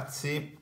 ragazzi,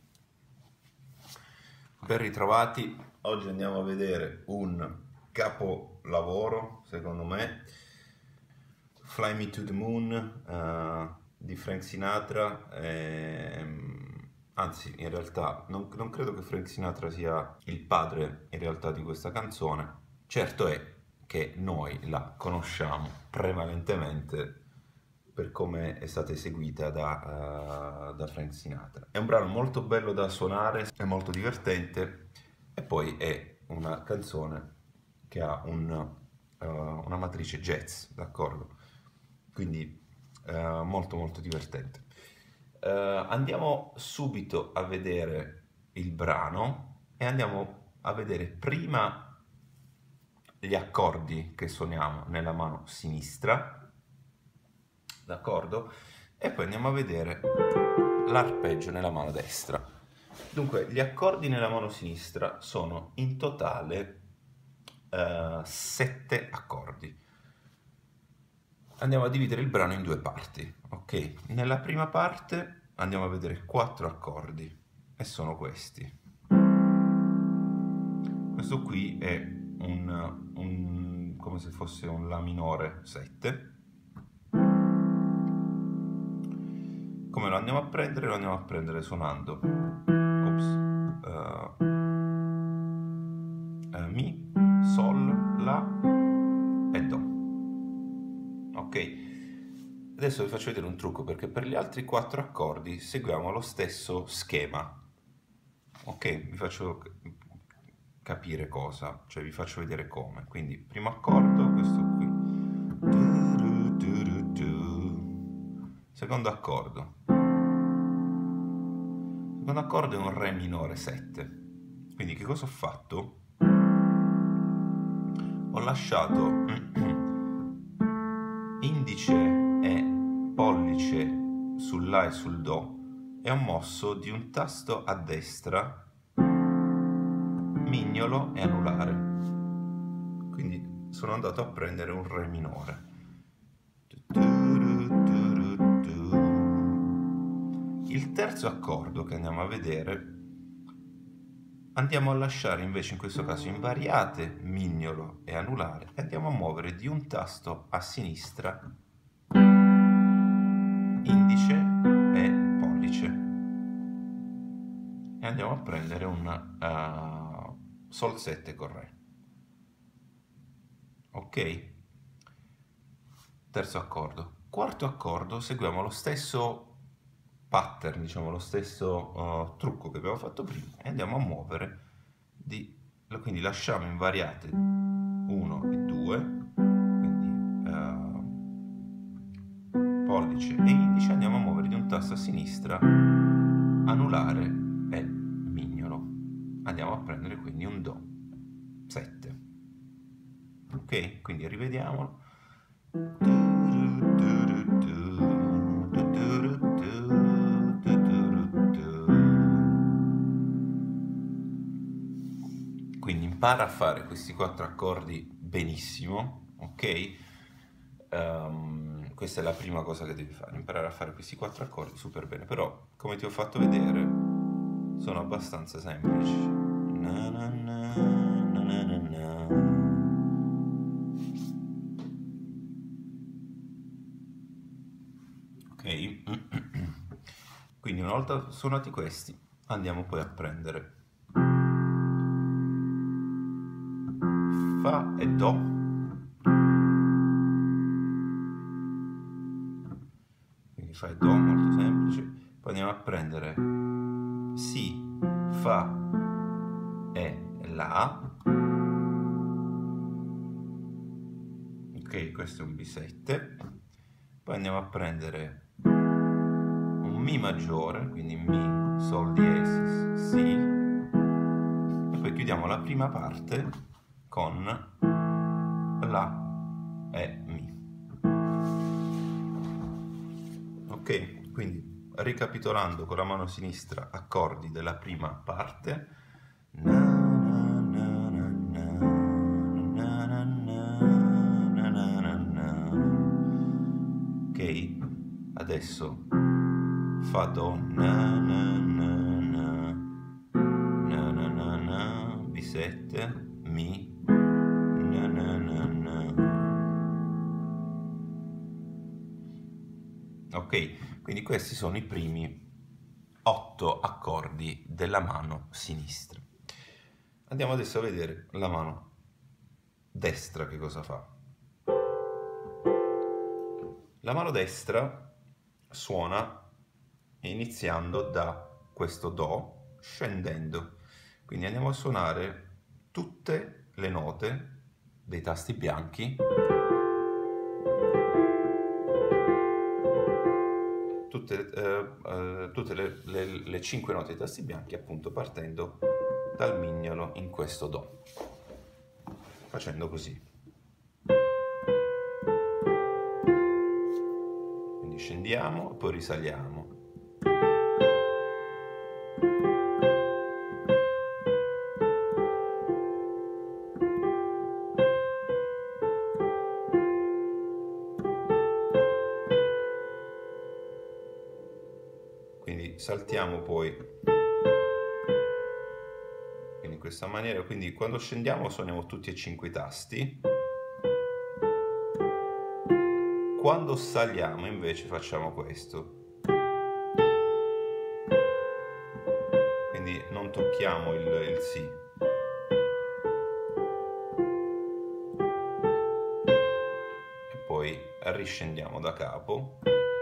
ben ritrovati. Oggi andiamo a vedere un capolavoro, secondo me, Fly Me to the Moon di Frank Sinatra. Anzi, in realtà non credo che Frank Sinatra sia il padre in realtà di questa canzone. Certo è che noi la conosciamo prevalentemente per come è stata eseguita da Frank Sinatra. È un brano molto bello da suonare, è molto divertente e poi è una canzone che ha una matrice jazz, d'accordo? Quindi molto molto divertente. Andiamo subito a vedere il brano e andiamo a vedere prima gli accordi che suoniamo nella mano sinistra, d'accordo? E poi andiamo a vedere l'arpeggio nella mano destra. Dunque, gli accordi nella mano sinistra sono in totale 7 accordi. Andiamo a dividere il brano in 2 parti, ok? Nella prima parte andiamo a vedere 4 accordi e sono questi. Questo qui è come se fosse un La minore 7. Come lo andiamo a prendere? Lo andiamo a prendere suonando Mi, Sol, La e Do. Ok, adesso vi faccio vedere un trucco, perché per gli altri 4 accordi seguiamo lo stesso schema. Ok, vi faccio capire cosa, cioè vi faccio vedere come. Quindi primo accordo, questo qui. Secondo accordo. Secondo accordo è un Re minore 7. Quindi che cosa ho fatto? Ho lasciato indice e pollice sul La e sul Do e ho mosso di un tasto a destra mignolo e anulare. Quindi sono andato a prendere un Re minore. Il terzo accordo che andiamo a vedere andiamo a lasciare invece in questo caso invariate, mignolo e anulare e andiamo a muovere di un tasto a sinistra indice e pollice e andiamo a prendere un Sol 7 con Re. Ok? Terzo accordo. Quarto accordo, seguiamo lo stesso pattern, diciamo lo stesso trucco che abbiamo fatto prima e andiamo a muovere quindi lasciamo invariate 1 e 2, quindi pollice e indice, andiamo a muovere di un tasto a sinistra anulare e mignolo, andiamo a prendere quindi un Do 7. Ok, quindi rivediamolo. Quindi impara a fare questi 4 accordi benissimo, ok? Questa è la prima cosa che devi fare, imparare a fare questi 4 accordi super bene, però come ti ho fatto vedere sono abbastanza semplici. Na na na, na na na na. Ok? Quindi una volta suonati questi andiamo poi a prendere Fa e Do, quindi Fa e Do molto semplice, poi andiamo a prendere Si, Fa e La, ok, questo è un B7, poi andiamo a prendere un Mi maggiore, quindi Mi, Sol diesis, Si, e poi chiudiamo la prima parte con La e Mi. Ok, quindi ricapitolando con la mano sinistra accordi della prima parte. Ok, adesso fa do, na na na na, na na na na, B7, mi, na na na na. Ok, quindi questi sono i primi 8 accordi della mano sinistra. Andiamo adesso a vedere la mano destra che cosa fa. La mano destra suona iniziando da questo do, scendendo. Quindi andiamo a suonare tutte le note dei tasti bianchi, tutte le 5 note dei tasti bianchi, appunto partendo dal mignolo in questo do, facendo così. Quindi scendiamo e poi risaliamo. Quindi saltiamo poi in questa maniera, quindi quando scendiamo suoniamo tutti e 5 i tasti. Quando saliamo invece facciamo questo. Quindi non tocchiamo il Si. E poi riscendiamo da capo.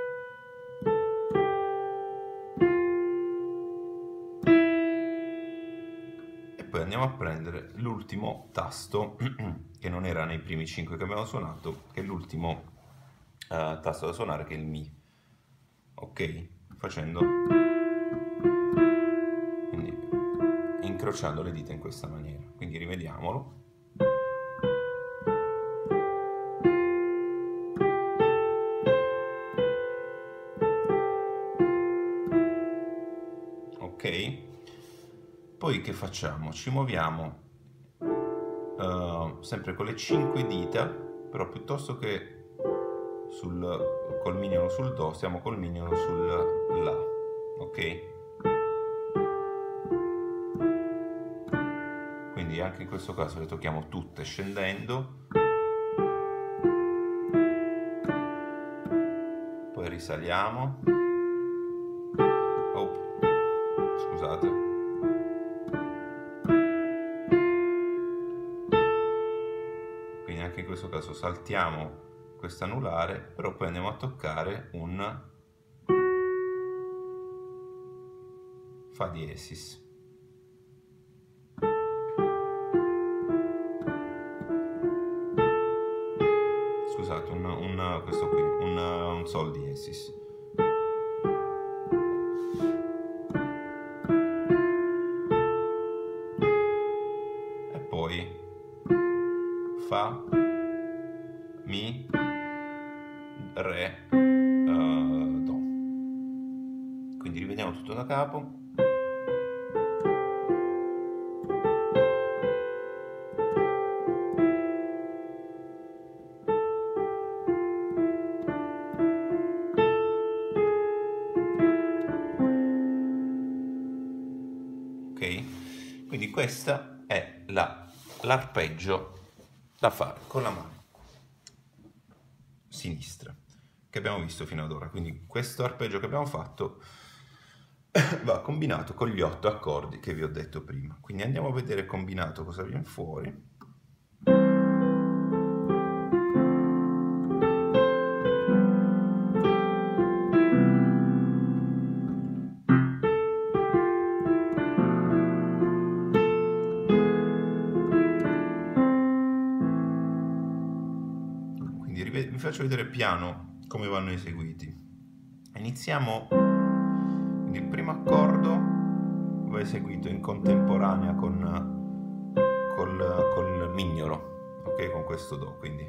Poi andiamo a prendere l'ultimo tasto che non era nei primi 5 che abbiamo suonato, che è l'ultimo tasto da suonare, che è il Mi. Ok? Facendo, quindi incrociando le dita in questa maniera. Quindi rivediamolo. Ok? Poi che facciamo? Ci muoviamo sempre con le 5 dita, però piuttosto che col mignolo sul Do, stiamo col mignolo sul La, ok? Quindi anche in questo caso le tocchiamo tutte scendendo, poi risaliamo, scusate. Anche in questo caso saltiamo questo anulare, però poi andiamo a toccare un Fa diesis. Scusate, questo qui, un Sol diesis. E poi Fa, Mi, Re, Do. Quindi rivediamo tutto da capo. Ok? Quindi questa è l'arpeggio da fare con la mano sinistra che abbiamo visto fino ad ora. Quindi questo arpeggio che abbiamo fatto va combinato con gli 8 accordi che vi ho detto prima. Quindi andiamo a vedere combinato cosa viene fuori. Vi faccio vedere piano come vanno eseguiti. Iniziamo, quindi il primo accordo va eseguito in contemporanea col mignolo, ok, con questo Do, quindi.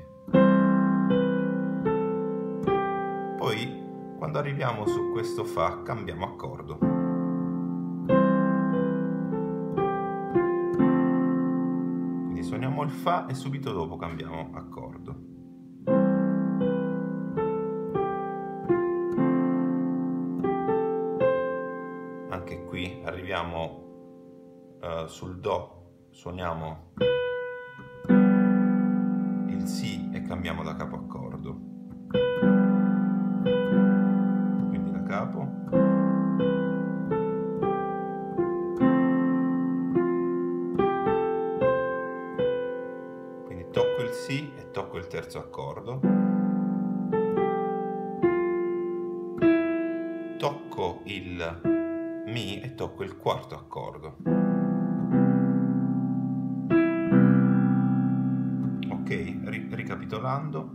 Poi quando arriviamo su questo Fa cambiamo accordo. Quindi suoniamo il Fa e subito dopo cambiamo accordo. abbiamo sul Do, suoniamo il Si e cambiamo da capo accordo. Quindi da capo. Quindi tocco il Si e tocco il terzo accordo. Tocco il Mi e tocco il quarto accordo. Ok, ricapitolando.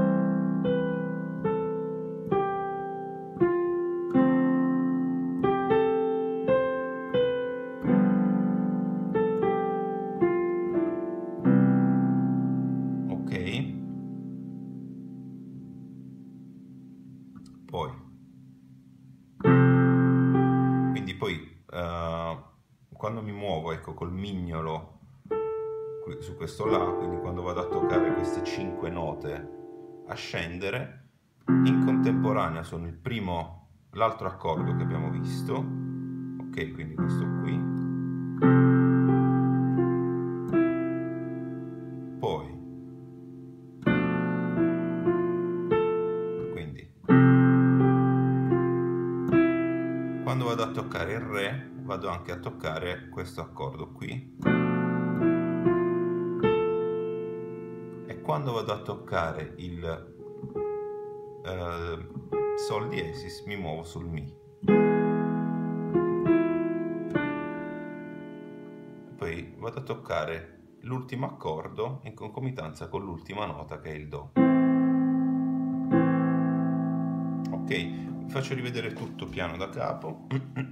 Ok. Poi quando mi muovo, ecco, col mignolo su questo La, quindi quando vado a toccare queste 5 note a scendere, in contemporanea sono il primo, l'altro accordo che abbiamo visto, ok, quindi questo qui, poi, quindi, quando vado a toccare il Re, vado anche a toccare questo accordo qui, e quando vado a toccare il Sol diesis mi muovo sul Mi. Poi vado a toccare l'ultimo accordo in concomitanza con l'ultima nota che è il Do. Ok, vi faccio rivedere tutto piano da capo.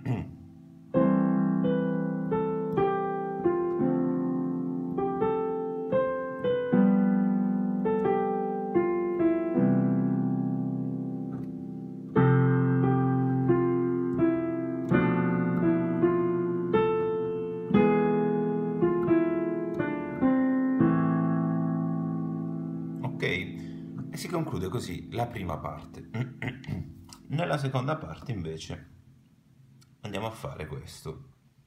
E si conclude così la prima parte. Nella seconda parte invece andiamo a fare questo.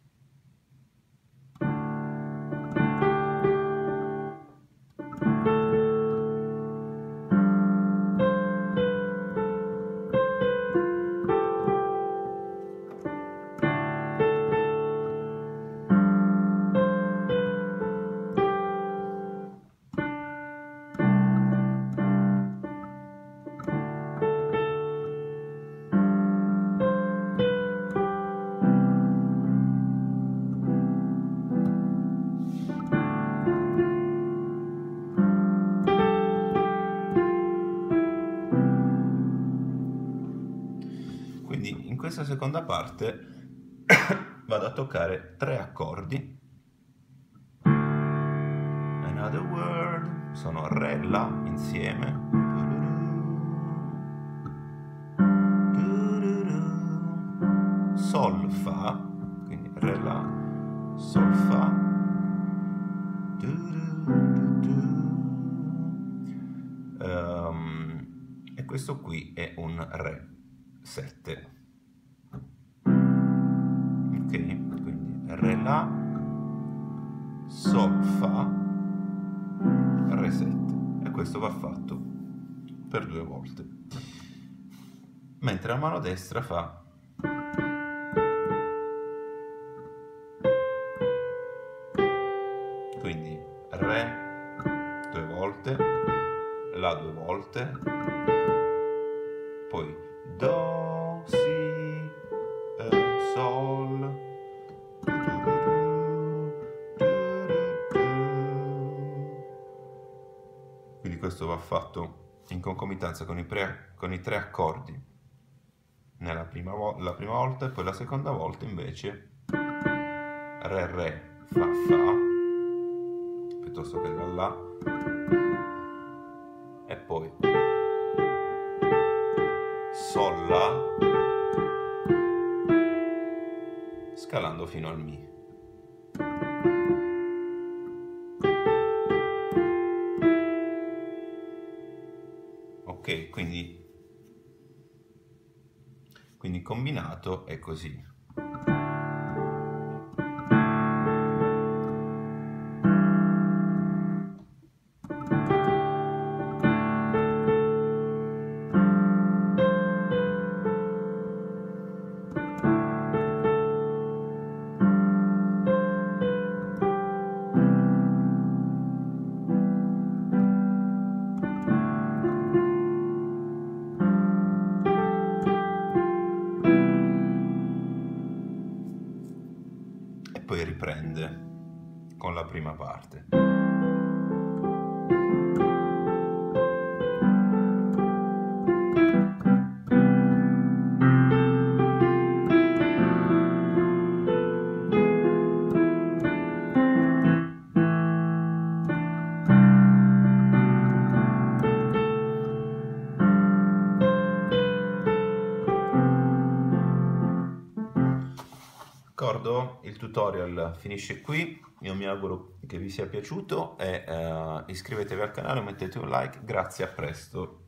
Quindi in questa seconda parte vado a toccare 3 accordi. Another word, sono Re, La insieme. Sol, Fa, quindi Re, La, Sol, Fa. E questo qui è un Re 7. Ok, quindi Re, La, Sol, Fa, Re 7. E questo va fatto per 2 volte. Mentre la mano destra fa quindi Re 2 volte, La 2 volte, poi Do, Si, Sol, quindi questo va fatto in concomitanza con i 3 accordi la prima volta, e poi la seconda volta invece Re, Re, Fa, Fa, piuttosto che La, e poi Sol, La, scalando fino al Mi. Ok, quindi combinato è così. parte. D'accordo? Il tutorial finisce qui, io mi auguro che vi sia piaciuto e iscrivetevi al canale, mettete un like, grazie, a presto.